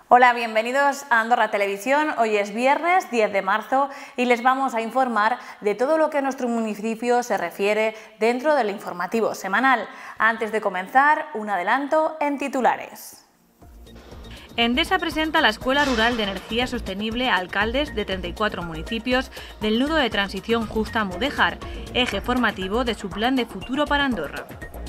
Hola, bienvenidos a Andorra Televisión. Hoy es viernes 10 de marzo y les vamos a informar de todo lo que a nuestro municipio se refiere dentro del informativo semanal. Antes de comenzar, un adelanto en titulares. Endesa presenta la Escuela Rural de Energía Sostenible a alcaldes de 34 municipios del nudo de transición justa Mudéjar, eje formativo de su plan de futuro para Andorra.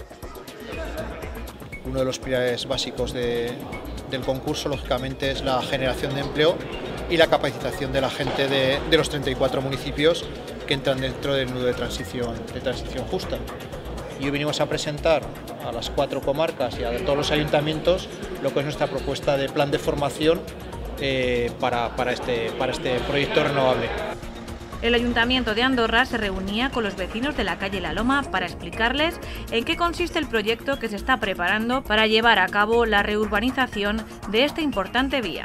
Uno de los pilares básicos del concurso, lógicamente, es la generación de empleo y la capacitación de la gente de los 34 municipios que entran dentro del nudo de transición justa. Y hoy venimos a presentar a las 4 comarcas y a todos los ayuntamientos lo que es nuestra propuesta de plan de formación para este proyecto renovable. El Ayuntamiento de Andorra se reunía con los vecinos de la calle La Loma para explicarles en qué consiste el proyecto que se está preparando para llevar a cabo la reurbanización de esta importante vía.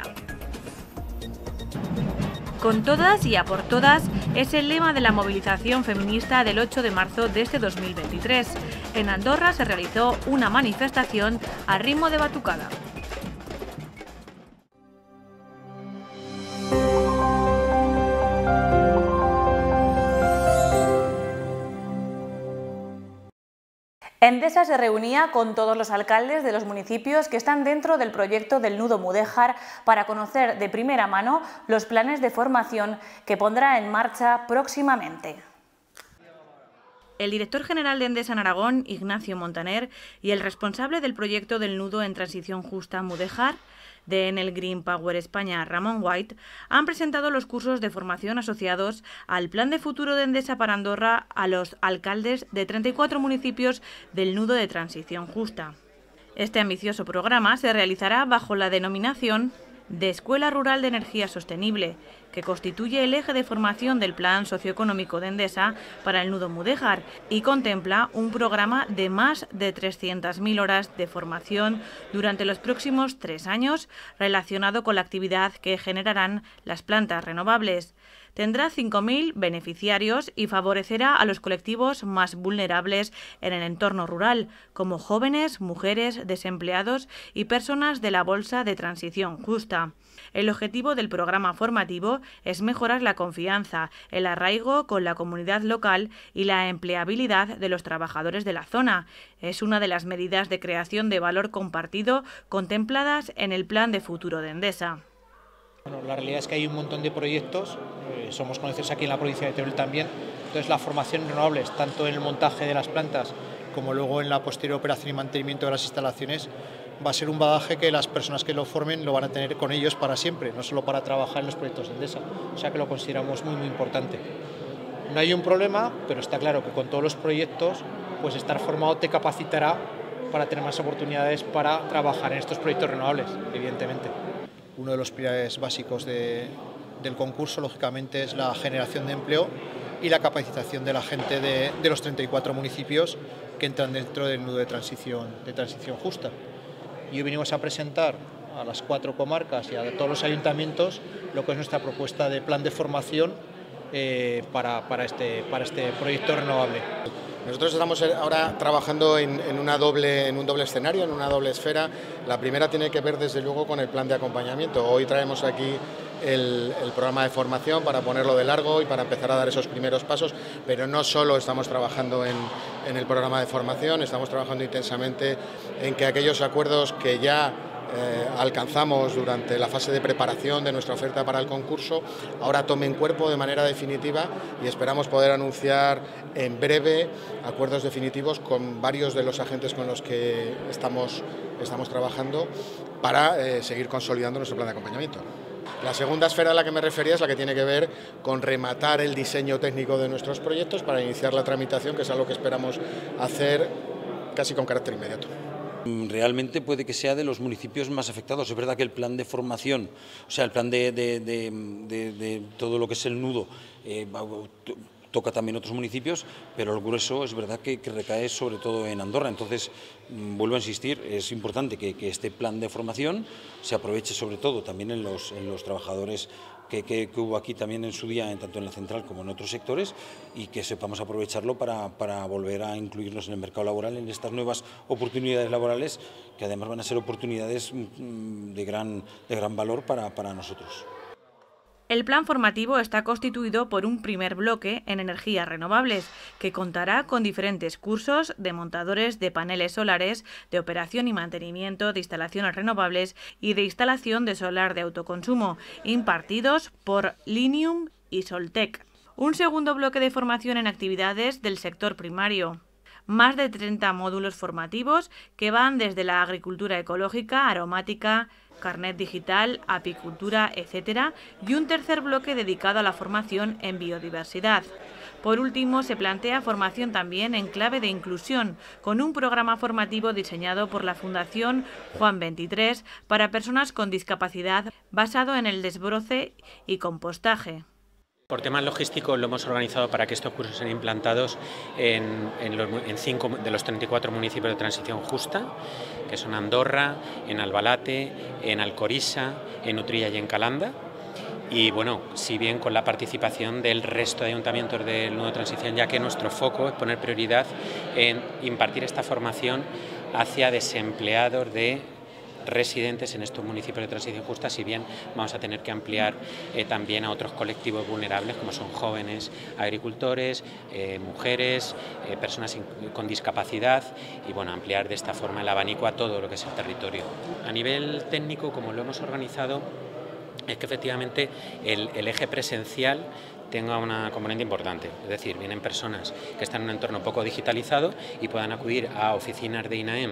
Con todas y a por todas es el lema de la movilización feminista del 8 de marzo de este 2023. En Andorra se realizó una manifestación a ritmo de batucada. Endesa se reunía con todos los alcaldes de los municipios que están dentro del proyecto del nudo Mudéjar para conocer de primera mano los planes de formación que pondrá en marcha próximamente. El director general de Endesa en Aragón, Ignacio Montaner, y el responsable del proyecto del nudo en transición justa Mudéjar, de Enel Green Power España, Ramón White, han presentado los cursos de formación asociados al plan de futuro de Endesa para Andorra a los alcaldes de 34 municipios del nudo de transición justa. Este ambicioso programa se realizará bajo la denominación de Escuela Rural de Energía Sostenible, que constituye el eje de formación del Plan Socioeconómico de Endesa para el nudo Mudéjar y contempla un programa de más de 300.000 horas de formación durante los próximos 3 años relacionado con la actividad que generarán las plantas renovables. Tendrá 5.000 beneficiarios y favorecerá a los colectivos más vulnerables en el entorno rural, como jóvenes, mujeres, desempleados y personas de la Bolsa de Transición Justa. El objetivo del programa formativo es mejorar la confianza, el arraigo con la comunidad local y la empleabilidad de los trabajadores de la zona. Es una de las medidas de creación de valor compartido contempladas en el Plan de Futuro de Endesa. Bueno, la realidad es que hay un montón de proyectos, somos conocidos aquí en la provincia de Teruel también, entonces la formación en renovables, tanto en el montaje de las plantas como luego en la posterior operación y mantenimiento de las instalaciones, va a ser un bagaje que las personas que lo formen lo van a tener con ellos para siempre, no solo para trabajar en los proyectos de Endesa, o sea que lo consideramos muy importante. No hay un problema, pero está claro que con todos los proyectos, pues estar formado te capacitará para tener más oportunidades para trabajar en estos proyectos renovables, evidentemente. Uno de los pilares básicos del concurso, lógicamente, es la generación de empleo y la capacitación de la gente de los 34 municipios que entran dentro del nudo de transición justa. Y hoy venimos a presentar a las 4 comarcas y a todos los ayuntamientos lo que es nuestra propuesta de plan de formación para este proyecto renovable. Nosotros estamos ahora trabajando en un doble escenario, en una doble esfera. La primera tiene que ver, desde luego, con el plan de acompañamiento. Hoy traemos aquí el programa de formación para ponerlo de largo y para empezar a dar esos primeros pasos, pero no solo estamos trabajando en el programa de formación, estamos trabajando intensamente en que aquellos acuerdos que ya alcanzamos durante la fase de preparación de nuestra oferta para el concurso ahora tomen cuerpo de manera definitiva y esperamos poder anunciar en breve acuerdos definitivos con varios de los agentes con los que estamos trabajando para seguir consolidando nuestro plan de acompañamiento. La segunda esfera a la que me refería es la que tiene que ver con rematar el diseño técnico de nuestros proyectos para iniciar la tramitación, que es algo que esperamos hacer casi con carácter inmediato. Realmente puede que sea de los municipios más afectados. Es verdad que el plan de formación, o sea, el plan de todo lo que es el nudo, toca también otros municipios, pero el grueso es verdad que recae sobre todo en Andorra. Entonces, vuelvo a insistir, es importante que este plan de formación se aproveche sobre todo también en los trabajadores que hubo aquí también en su día, tanto en la central como en otros sectores, y que sepamos aprovecharlo para volver a incluirnos en el mercado laboral, en estas nuevas oportunidades laborales, que además van a ser oportunidades de gran valor para nosotros. El plan formativo está constituido por un primer bloque en energías renovables, que contará con diferentes cursos de montadores de paneles solares, de operación y mantenimiento de instalaciones renovables y de instalación de solar de autoconsumo, impartidos por Linium y Soltec. Un segundo bloque de formación en actividades del sector primario. Más de 30 módulos formativos que van desde la agricultura ecológica, aromática, carnet digital, apicultura, etc. y un tercer bloque dedicado a la formación en biodiversidad. Por último, se plantea formación también en clave de inclusión, con un programa formativo diseñado por la Fundación Juan 23 para personas con discapacidad, basado en el desbroce y compostaje. Por temas logísticos lo hemos organizado para que estos cursos sean implantados en 5 de los 34 municipios de transición justa, que son Andorra, en Albalate, en Alcorisa, en Utrilla y en Calanda. Y bueno, si bien con la participación del resto de ayuntamientos del nudo de transición, ya que nuestro foco es poner prioridad en impartir esta formación hacia desempleados de residentes en estos municipios de transición justa, si bien vamos a tener que ampliar también a otros colectivos vulnerables como son jóvenes, agricultores, mujeres, personas con discapacidad, y bueno, ampliar de esta forma el abanico a todo lo que es el territorio. A nivel técnico, como lo hemos organizado, es que efectivamente el eje presencial tenga una componente importante, es decir, vienen personas que están en un entorno poco digitalizado y puedan acudir a oficinas de INAEM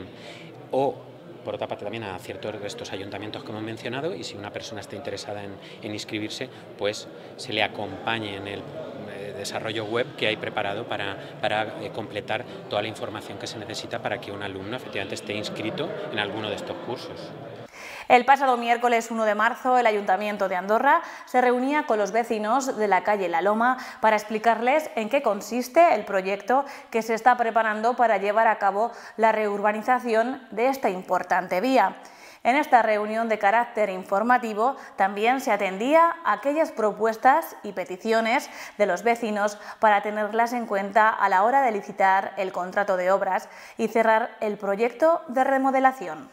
o por otra parte también a ciertos de estos ayuntamientos que hemos mencionado, y si una persona está interesada en inscribirse, pues se le acompañe en el desarrollo web que hay preparado para completar toda la información que se necesita para que un alumno efectivamente esté inscrito en alguno de estos cursos. El pasado miércoles 1 de marzo, el Ayuntamiento de Andorra se reunía con los vecinos de la calle La Loma para explicarles en qué consiste el proyecto que se está preparando para llevar a cabo la reurbanización de esta importante vía. En esta reunión de carácter informativo también se atendía a aquellas propuestas y peticiones de los vecinos para tenerlas en cuenta a la hora de licitar el contrato de obras y cerrar el proyecto de remodelación.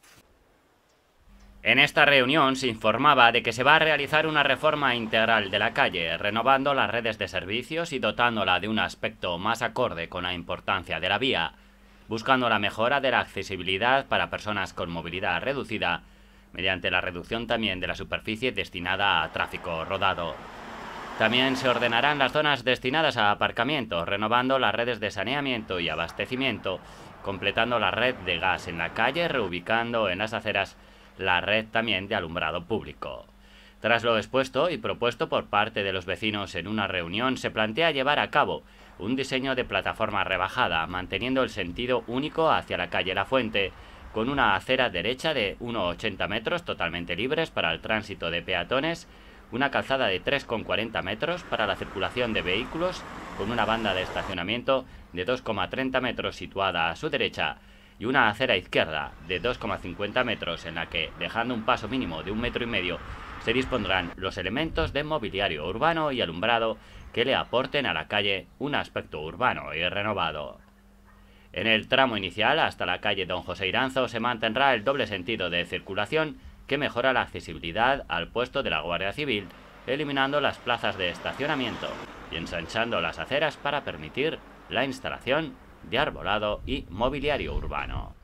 En esta reunión se informaba de que se va a realizar una reforma integral de la calle, renovando las redes de servicios y dotándola de un aspecto más acorde con la importancia de la vía, buscando la mejora de la accesibilidad para personas con movilidad reducida, mediante la reducción también de la superficie destinada a tráfico rodado. También se ordenarán las zonas destinadas a aparcamiento, renovando las redes de saneamiento y abastecimiento, completando la red de gas en la calle, reubicando en las aceras la red también de alumbrado público. Tras lo expuesto y propuesto por parte de los vecinos en una reunión, se plantea llevar a cabo un diseño de plataforma rebajada, manteniendo el sentido único hacia la calle La Fuente, con una acera derecha de 1,80 metros totalmente libres para el tránsito de peatones, una calzada de 3,40 metros para la circulación de vehículos, con una banda de estacionamiento de 2,30 metros situada a su derecha, y una acera izquierda de 2,50 metros en la que, dejando un paso mínimo de 1,5 metros, se dispondrán los elementos de mobiliario urbano y alumbrado que le aporten a la calle un aspecto urbano y renovado. En el tramo inicial, hasta la calle Don José Iranzo, se mantendrá el doble sentido de circulación que mejora la accesibilidad al puesto de la Guardia Civil, eliminando las plazas de estacionamiento y ensanchando las aceras para permitir la instalación de arbolado y mobiliario urbano.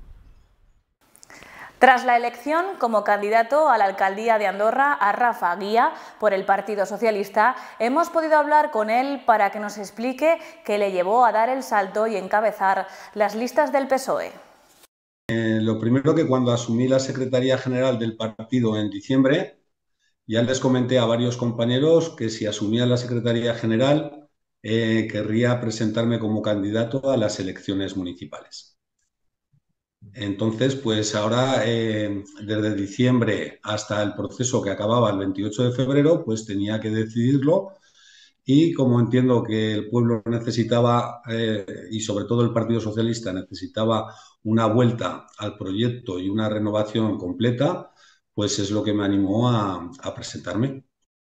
Tras la elección como candidato a la alcaldía de Andorra a Rafa Guía por el Partido Socialista, hemos podido hablar con él para que nos explique qué le llevó a dar el salto y encabezar las listas del PSOE. Lo primero, que cuando asumí la Secretaría General del partido en diciembre, ya les comenté a varios compañeros que si asumía la Secretaría General querría presentarme como candidato a las elecciones municipales. Entonces, pues ahora, desde diciembre hasta el proceso que acababa el 28 de febrero, pues tenía que decidirlo, y como entiendo que el pueblo necesitaba, y sobre todo el Partido Socialista necesitaba una vuelta al proyecto y una renovación completa, pues es lo que me animó a presentarme.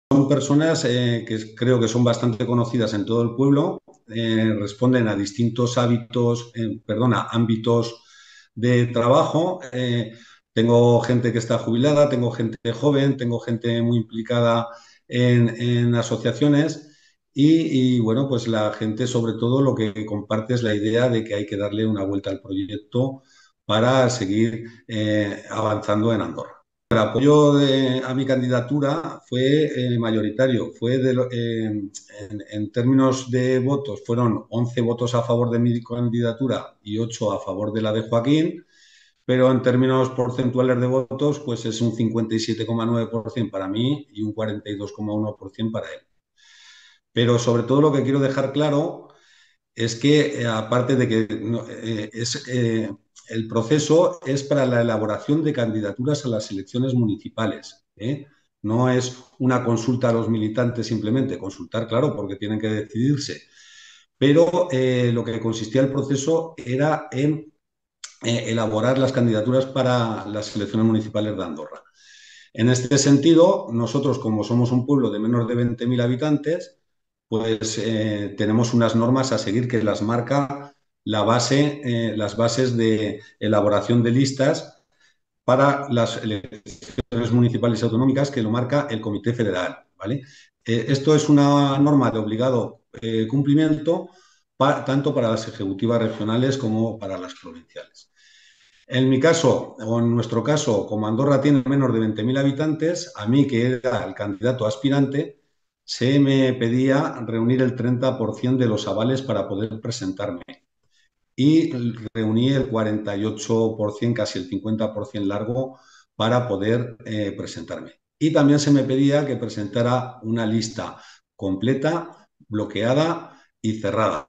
son personas que creo que son bastante conocidas en todo el pueblo, responden a distintos ámbitos de trabajo. Tengo gente que está jubilada, tengo gente joven, tengo gente muy implicada en asociaciones y, bueno, pues la gente sobre todo lo que comparte es la idea de que hay que darle una vuelta al proyecto para seguir avanzando en Andorra. El apoyo a mi candidatura fue mayoritario, en términos de votos fueron 11 votos a favor de mi candidatura y 8 a favor de la de Joaquín, pero en términos porcentuales de votos pues es un 57,9% para mí y un 42,1% para él. Pero sobre todo lo que quiero dejar claro es que, aparte de que el proceso es para la elaboración de candidaturas a las elecciones municipales, ¿eh? No es una consulta a los militantes simplemente, consultar, claro, porque tienen que decidirse, pero lo que consistía el proceso era en elaborar las candidaturas para las elecciones municipales de Andorra. En este sentido, nosotros, como somos un pueblo de menos de 20.000 habitantes, pues tenemos unas normas a seguir que las marca las bases de elaboración de listas para las elecciones municipales y autonómicas, que lo marca el Comité Federal, ¿vale? Esto es una norma de obligado cumplimiento tanto para las ejecutivas regionales como para las provinciales. En mi caso, o en nuestro caso, como Andorra tiene menos de 20.000 habitantes, a mí, que era el candidato aspirante, se me pedía reunir el 30% de los avales para poder presentarme. Y reuní el 48%, casi el 50% largo, para poder presentarme. Y también se me pedía que presentara una lista completa, bloqueada y cerrada,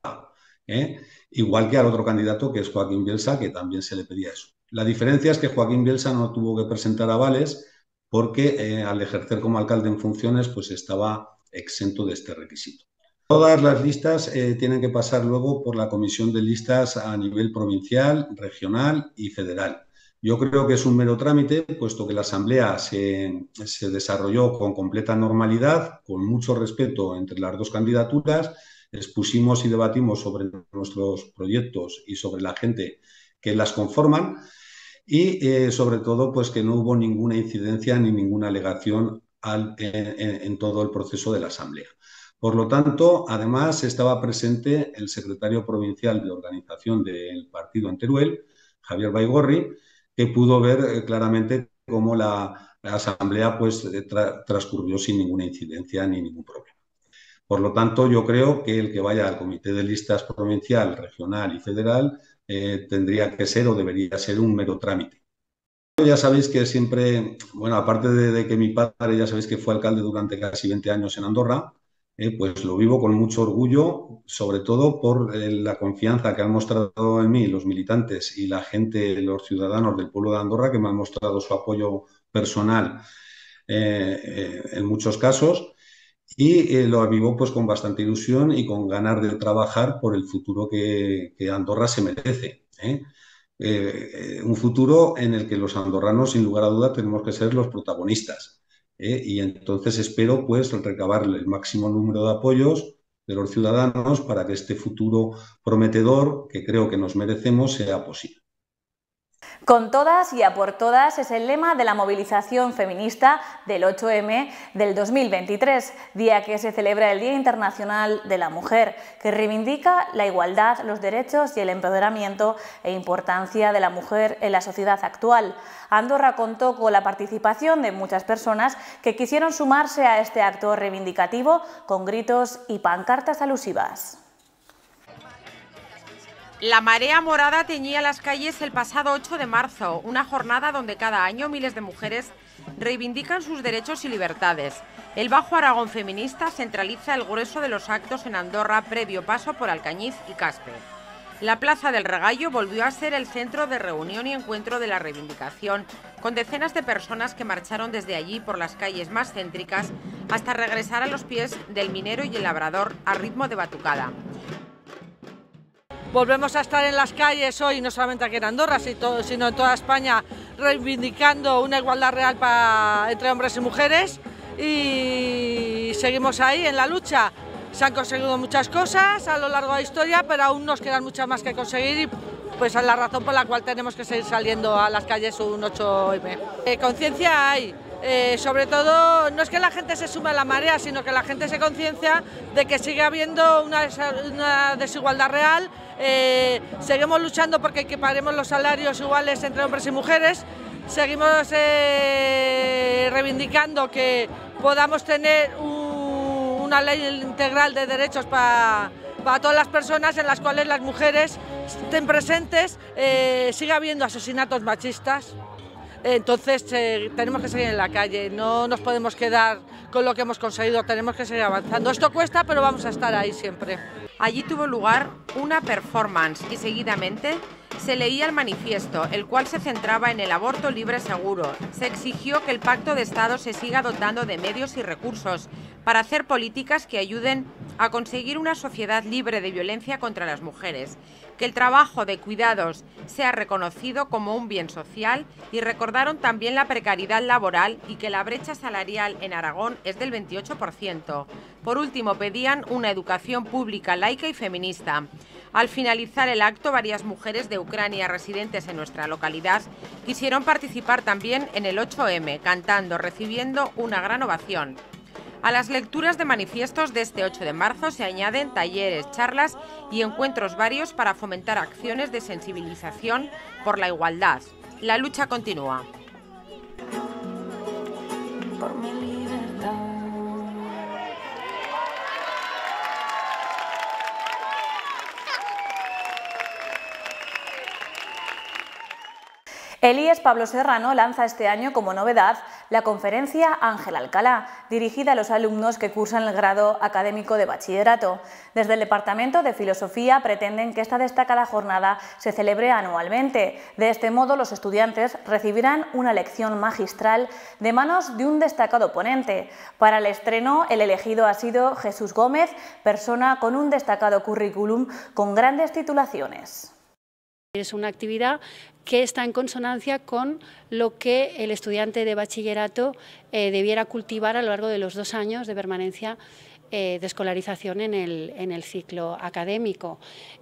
igual que al otro candidato, que es Joaquín Bielsa, que también se le pedía eso. La diferencia es que Joaquín Bielsa no tuvo que presentar avales porque al ejercer como alcalde en funciones pues estaba exento de este requisito. Todas las listas tienen que pasar luego por la comisión de listas a nivel provincial, regional y federal. Yo creo que es un mero trámite, puesto que la asamblea se desarrolló con completa normalidad, con mucho respeto entre las dos candidaturas. Expusimos y debatimos sobre nuestros proyectos y sobre la gente que las conforman y sobre todo pues que no hubo ninguna incidencia ni ninguna alegación en todo el proceso de la asamblea. Por lo tanto, además estaba presente el secretario provincial de organización del partido en Teruel, Javier Baigorri, que pudo ver claramente cómo la asamblea pues transcurrió sin ninguna incidencia ni ningún problema. Por lo tanto, yo creo que el que vaya al comité de listas provincial, regional y federal tendría que ser o debería ser un mero trámite. Ya sabéis que siempre, bueno, aparte de que mi padre, ya sabéis que fue alcalde durante casi 20 años en Andorra, pues lo vivo con mucho orgullo, sobre todo por la confianza que han mostrado en mí los militantes y la gente, los ciudadanos del pueblo de Andorra, que me han mostrado su apoyo personal en muchos casos. Y lo vivo pues con bastante ilusión y con ganas de trabajar por el futuro que Andorra se merece, un futuro en el que los andorranos, sin lugar a duda, tenemos que ser los protagonistas, y entonces espero pues recabar el máximo número de apoyos de los ciudadanos para que este futuro prometedor, que creo que nos merecemos, sea posible. Con todas y a por todas es el lema de la movilización feminista del 8M del 2023, día que se celebra el Día Internacional de la Mujer, que reivindica la igualdad, los derechos y el empoderamiento e importancia de la mujer en la sociedad actual. Andorra contó con la participación de muchas personas que quisieron sumarse a este acto reivindicativo con gritos y pancartas alusivas. La marea morada teñía las calles el pasado 8 de marzo, una jornada donde cada año miles de mujeres reivindican sus derechos y libertades. El Bajo Aragón feminista centraliza el grueso de los actos en Andorra previo paso por Alcañiz y Caspe. La Plaza del Regallo volvió a ser el centro de reunión y encuentro de la reivindicación, con decenas de personas que marcharon desde allí por las calles más céntricas hasta regresar a los pies del Minero y el Labrador a ritmo de batucada. Volvemos a estar en las calles hoy, no solamente aquí en Andorra, sino en toda España, reivindicando una igualdad real entre hombres y mujeres y seguimos ahí en la lucha. Se han conseguido muchas cosas a lo largo de la historia, pero aún nos quedan muchas más que conseguir y pues es la razón por la cual tenemos que seguir saliendo a las calles un 8M. Conciencia hay. Sobre todo, no es que la gente se sume a la marea, sino que la gente se conciencia de que sigue habiendo una desigualdad real. Seguimos luchando porque equiparemos los salarios iguales entre hombres y mujeres. Seguimos reivindicando que podamos tener una ley integral de derechos para todas las personas, en las cuales las mujeres estén presentes. Sigue habiendo asesinatos machistas. Entonces tenemos que seguir en la calle, no nos podemos quedar con lo que hemos conseguido, tenemos que seguir avanzando. Esto cuesta, pero vamos a estar ahí siempre. Allí tuvo lugar una performance y seguidamente se leía el manifiesto, el cual se centraba en el aborto libre seguro. Se exigió que el Pacto de Estado se siga dotando de medios y recursos para hacer políticas que ayuden a conseguir una sociedad libre de violencia contra las mujeres, que el trabajo de cuidados sea reconocido como un bien social y recordaron también la precariedad laboral y que la brecha salarial en Aragón es del 28%. Por último, pedían una educación pública, laica y feminista. Al finalizar el acto, varias mujeres de Ucrania residentes en nuestra localidad quisieron participar también en el 8M, cantando, recibiendo una gran ovación. A las lecturas de manifiestos de este 8 de marzo se añaden talleres, charlas y encuentros varios para fomentar acciones de sensibilización por la igualdad. La lucha continúa. Por mi libertad. El IES Pablo Serrano lanza este año como novedad la conferencia Ángel Alcalá, dirigida a los alumnos que cursan el grado académico de bachillerato. Desde el Departamento de Filosofía pretenden que esta destacada jornada se celebre anualmente. De este modo, los estudiantes recibirán una lección magistral de manos de un destacado ponente. Para el estreno, el elegido ha sido Jesús Gómez, persona con un destacado currículum con grandes titulaciones. Es una actividad que está en consonancia con lo que el estudiante de bachillerato debiera cultivar a lo largo de los 2 años de permanencia de escolarización en el ciclo académico.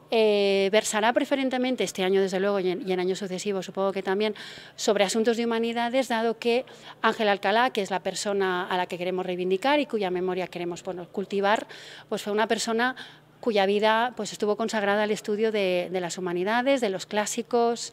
Versará preferentemente este año, desde luego, y en años sucesivos, supongo que también, sobre asuntos de humanidades, dado que Ángel Alcalá, que es la persona a la que queremos reivindicar y cuya memoria queremos cultivar, pues fue una persona cuya vida pues estuvo consagrada al estudio de las humanidades, de los clásicos.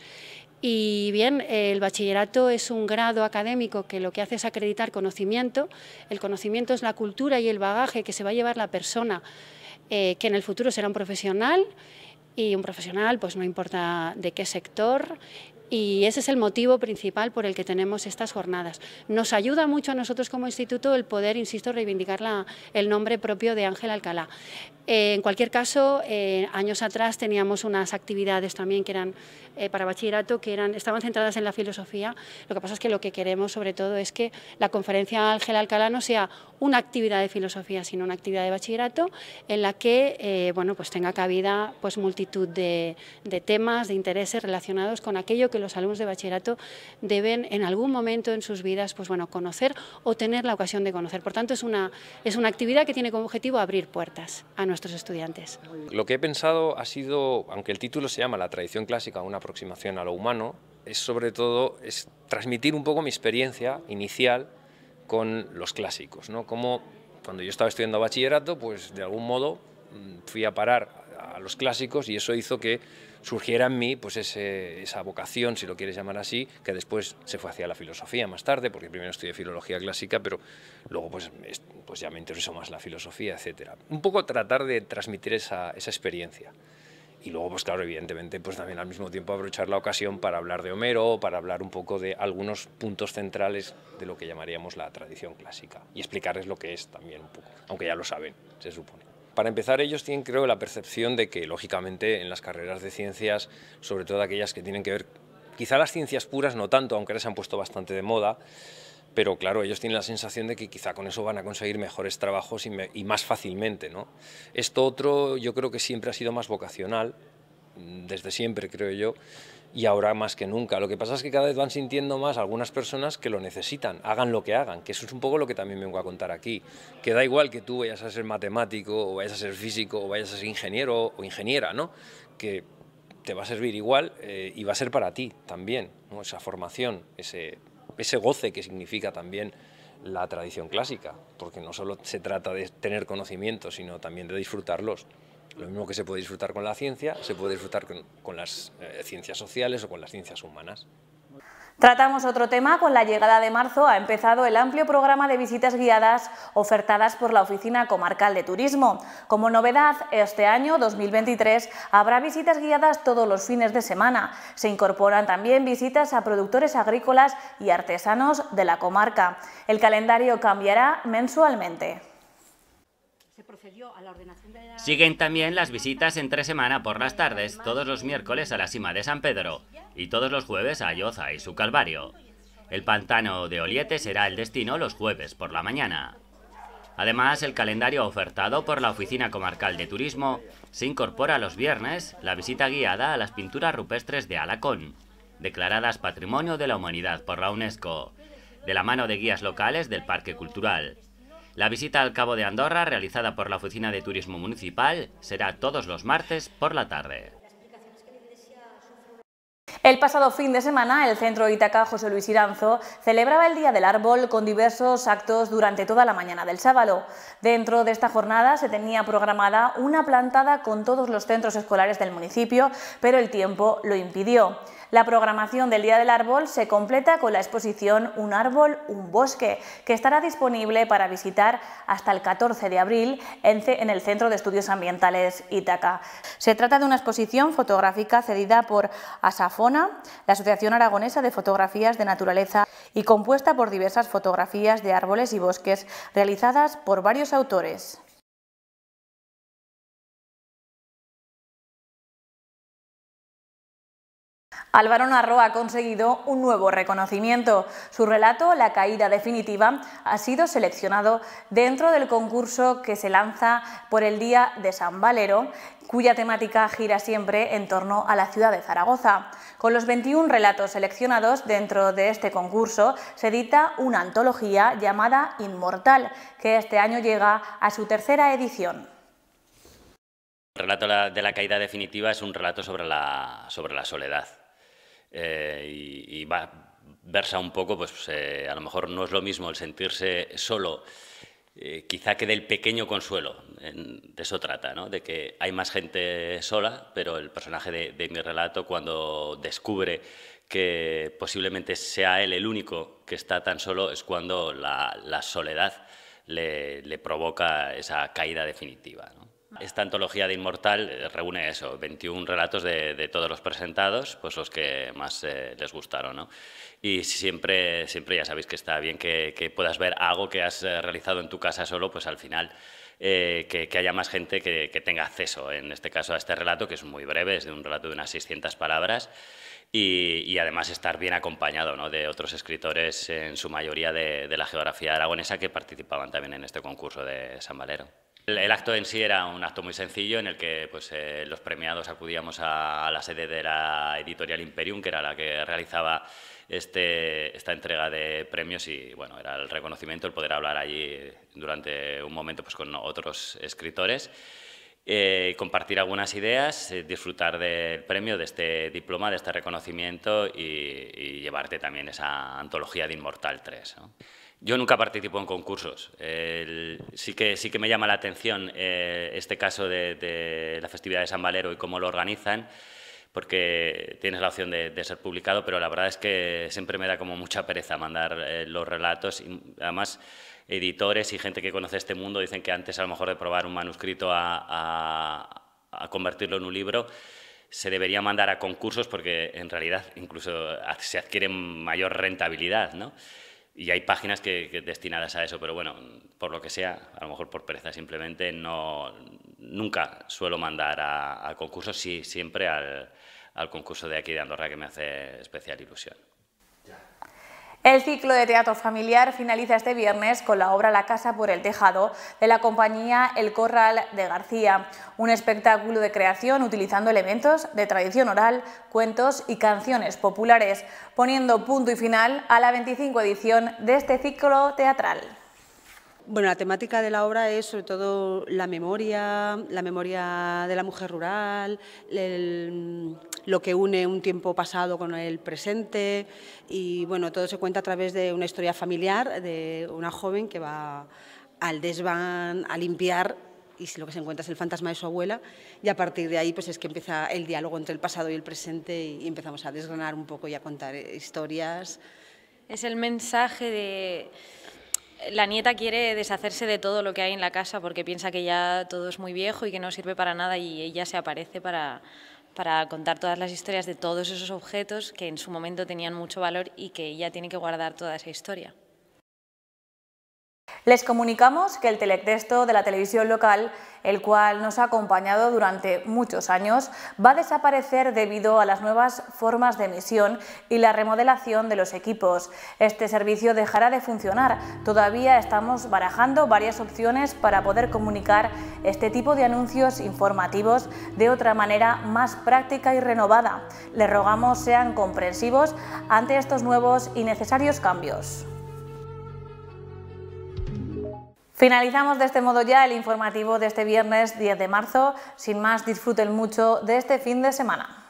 Y bien, el bachillerato es un grado académico que lo que hace es acreditar conocimiento. El conocimiento es la cultura y el bagaje que se va a llevar la persona que en el futuro será un profesional, y un profesional pues no importa de qué sector. Y ese es el motivo principal por el que tenemos estas jornadas. Nos ayuda mucho a nosotros como instituto el poder, insisto, reivindicar el nombre propio de Ángel Alcalá. En cualquier caso, años atrás teníamos unas actividades también que eran para bachillerato, que estaban centradas en la filosofía. Lo que pasa es que lo que queremos sobre todo es que la conferencia Ángel Alcalá no sea una actividad de filosofía, sino una actividad de bachillerato en la que bueno, pues tenga cabida pues multitud de temas, de intereses relacionados con aquello que los alumnos de bachillerato deben en algún momento en sus vidas pues bueno, conocer o tener la ocasión de conocer. Por tanto, es una actividad que tiene como objetivo abrir puertas a nuestros estudiantes. Lo que he pensado ha sido, aunque el título se llama La tradición clásica, una aproximación a lo humano, es sobre todo transmitir un poco mi experiencia inicial con los clásicos, ¿no? Como cuando yo estaba estudiando bachillerato, pues de algún modo fui a parar a los clásicos y eso hizo que surgiera en mí pues esa vocación, si lo quieres llamar así, que después se fue hacia la filosofía más tarde, porque primero estudié filología clásica, pero luego pues ya me interesó más la filosofía, etcétera. Un poco tratar de transmitir esa experiencia. Y luego, pues claro, evidentemente, pues también al mismo tiempo aprovechar la ocasión para hablar de Homero, para hablar un poco de algunos puntos centrales de lo que llamaríamos la tradición clásica y explicarles lo que es también un poco, aunque ya lo saben, se supone. Para empezar, ellos tienen, creo, la percepción de que, lógicamente, en las carreras de ciencias, sobre todo aquellas que tienen que ver, quizá las ciencias puras no tanto, aunque ahora se han puesto bastante de moda, pero claro, ellos tienen la sensación de que quizá con eso van a conseguir mejores trabajos y más fácilmente, ¿no? Esto otro yo creo que siempre ha sido más vocacional, desde siempre creo yo, y ahora más que nunca. Lo que pasa es que cada vez van sintiendo más algunas personas que lo necesitan, hagan lo que hagan, que eso es un poco lo que también vengo a contar aquí, que da igual que tú vayas a ser matemático, o vayas a ser físico, o vayas a ser ingeniero o ingeniera, ¿no? Que te va a servir igual y va a ser para ti también, ¿no? Esa formación, ese goce que significa también la tradición clásica, porque no solo se trata de tener conocimientos, sino también de disfrutarlos. Lo mismo que se puede disfrutar con la ciencia, se puede disfrutar con las ciencias sociales o con las ciencias humanas. Tratamos otro tema. Con la llegada de marzo ha empezado el amplio programa de visitas guiadas ofertadas por la Oficina Comarcal de Turismo. Como novedad, este año 2023 habrá visitas guiadas todos los fines de semana. Se incorporan también visitas a productores agrícolas y artesanos de la comarca. El calendario cambiará mensualmente. Siguen también las visitas entre semana por las tardes, todos los miércoles a la Sima de San Pedro y todos los jueves a Lloza y su Calvario. El pantano de Oliete será el destino los jueves por la mañana. Además, el calendario ofertado por la Oficina Comarcal de Turismo se incorpora los viernes la visita guiada a las pinturas rupestres de Alacón, declaradas Patrimonio de la Humanidad por la UNESCO, de la mano de guías locales del Parque Cultural. La visita al Cabo de Andorra, realizada por la Oficina de Turismo Municipal, será todos los martes por la tarde. El pasado fin de semana, el Centro Ítaca José Luis Iranzo celebraba el Día del Árbol con diversos actos durante toda la mañana del sábado. Dentro de esta jornada se tenía programada una plantada con todos los centros escolares del municipio, pero el tiempo lo impidió. La programación del Día del Árbol se completa con la exposición Un árbol, un bosque, que estará disponible para visitar hasta el 14 de abril en el Centro de Estudios Ambientales Ítaca. Se trata de una exposición fotográfica cedida por Asafona, la Asociación Aragonesa de Fotografías de Naturaleza, y compuesta por diversas fotografías de árboles y bosques realizadas por varios autores. Álvaro Narro ha conseguido un nuevo reconocimiento. Su relato, La caída definitiva, ha sido seleccionado dentro del concurso que se lanza por el Día de San Valero, cuya temática gira siempre en torno a la ciudad de Zaragoza. Con los 21 relatos seleccionados dentro de este concurso se edita una antología llamada Inmortal, que este año llega a su tercera edición. El relato de la caída definitiva es un relato sobre la soledad. Versa un poco, pues a lo mejor no es lo mismo el sentirse solo, quizá que del pequeño consuelo. De eso trata, ¿no? De que hay más gente sola, pero el personaje de mi relato, cuando descubre que posiblemente sea él el único que está tan solo, es cuando la soledad le provoca esa caída definitiva, ¿no? Esta antología de Inmortal reúne eso, 21 relatos de todos los presentados, pues los que más les gustaron, ¿no? Y siempre ya sabéis que está bien que puedas ver algo que has realizado en tu casa solo, pues al final que haya más gente que tenga acceso, en este caso a este relato, que es muy breve, es de un relato de unas 600 palabras, y además estar bien acompañado, ¿no?, de otros escritores, en su mayoría de la geografía aragonesa, que participaban también en este concurso de San Valero. El acto en sí era un acto muy sencillo en el que pues, los premiados acudíamos a la sede de la editorial Imperium, que era la que realizaba esta entrega de premios, y bueno, era el reconocimiento, el poder hablar allí durante un momento pues, con otros escritores, compartir algunas ideas, disfrutar del premio, de este diploma, de este reconocimiento y llevarte también esa antología de Inmortal 3, ¿no? Yo nunca participo en concursos. Sí que me llama la atención este caso de la festividad de San Valero y cómo lo organizan, porque tienes la opción de ser publicado, pero la verdad es que siempre me da como mucha pereza mandar los relatos. Y además, editores y gente que conoce este mundo dicen que antes a lo mejor de probar un manuscrito a convertirlo en un libro, se debería mandar a concursos, porque en realidad incluso se adquiere mayor rentabilidad, ¿no? Y hay páginas que destinadas a eso, pero bueno, por lo que sea, a lo mejor por pereza simplemente, nunca suelo mandar a concursos, sí, siempre al concurso de aquí de Andorra, que me hace especial ilusión. El ciclo de teatro familiar finaliza este viernes con la obra La casa por el tejado de la compañía El Corral de García, un espectáculo de creación utilizando elementos de tradición oral, cuentos y canciones populares, poniendo punto y final a la 25ª edición de este ciclo teatral. Bueno, la temática de la obra es sobre todo la memoria de la mujer rural, lo que une un tiempo pasado con el presente y bueno, todo se cuenta a través de una historia familiar de una joven que va al desván a limpiar y lo que se encuentra es el fantasma de su abuela y a partir de ahí pues es que empieza el diálogo entre el pasado y el presente y empezamos a desgranar un poco y a contar historias. Es el mensaje de... La nieta quiere deshacerse de todo lo que hay en la casa porque piensa que ya todo es muy viejo y que no sirve para nada y ella se aparece para contar todas las historias de todos esos objetos que en su momento tenían mucho valor y que ella tiene que guardar toda esa historia. Les comunicamos que el teletexto de la televisión local, el cual nos ha acompañado durante muchos años, va a desaparecer debido a las nuevas formas de emisión y la remodelación de los equipos. Este servicio dejará de funcionar. Todavía estamos barajando varias opciones para poder comunicar este tipo de anuncios informativos de otra manera más práctica y renovada. Les rogamos sean comprensivos ante estos nuevos y necesarios cambios. Finalizamos de este modo ya el informativo de este viernes 10 de marzo. Sin más, disfruten mucho de este fin de semana.